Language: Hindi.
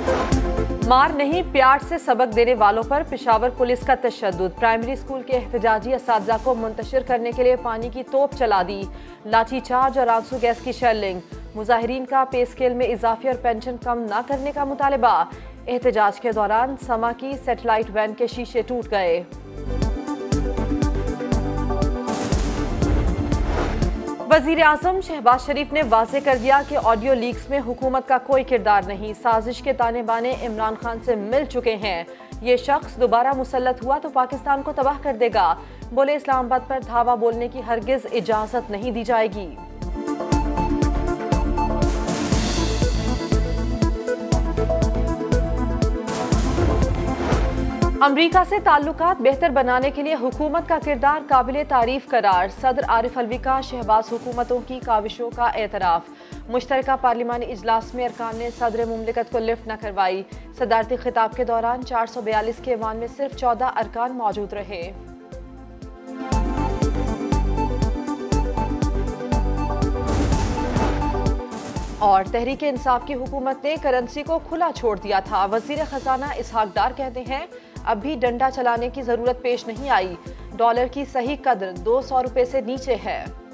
मार नहीं प्यार से सबक देने वालों पर पेशावर पुलिस का तशद्दुद। प्राइमरी स्कूल के एहतजाजी असातिज़ा को मुंतशिर करने के लिए पानी की तोप चला दी। लाठीचार्ज और आंसू गैस की शेलिंग। मुजाहिरीन का पे स्केल में इजाफे और पेंशन कम न करने का मुतालबा। एहतजाज के दौरान समा की सेटेलाइट वैन के शीशे टूट गए। वजीर आजम शहबाज शरीफ ने वाज़ेह कर दिया कि ऑडियो लीक्स में हुकूमत का कोई किरदार नहीं। साजिश के ताने बाने इमरान खान से मिल चुके हैं। ये शख्स दोबारा मुसल्लत हुआ तो पाकिस्तान को तबाह कर देगा। बोले इस्लामाबाद पर धावा बोलने की हरगिज इजाजत नहीं दी जाएगी। अमरीका से ताल्लुकात बेहतर बनाने के लिए हुकूमत का किरदार काबिले तारीफ करार। सदर आरिफ अलवी का शहबाज हुकूमतों की काविशों का एतराफ। मुश्तरका पार्लिमानी इजलास में अरकान ने सदर मुमलिकत को लिफ्ट न करवाई। सदारती खिताब के दौरान 442 के ऐवान में सिर्फ 14 अरकान मौजूद रहे। और तहरीक इंसाफ की हुकूमत ने करेंसी को खुला छोड़ दिया था। वजीर खजाना इसहाक डार कहते हैं अब भी डंडा चलाने की जरूरत पेश नहीं आई। डॉलर की सही कदर 200 रुपए से नीचे है।